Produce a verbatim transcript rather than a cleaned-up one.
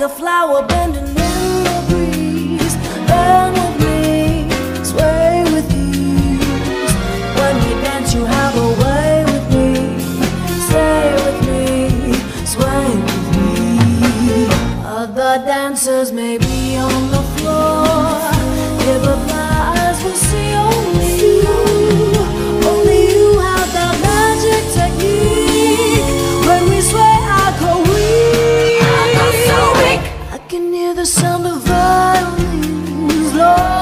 a flower bending in the breeze. Bend with me, sway with ease. When we dance you have a way with me. Stay with me, sway with me. Other dancers may be on the floor. Give up my eyes will see only you. Only you have that magic technique. When we sway I go weak. I go so weak. I can hear the sound of violins, Lord.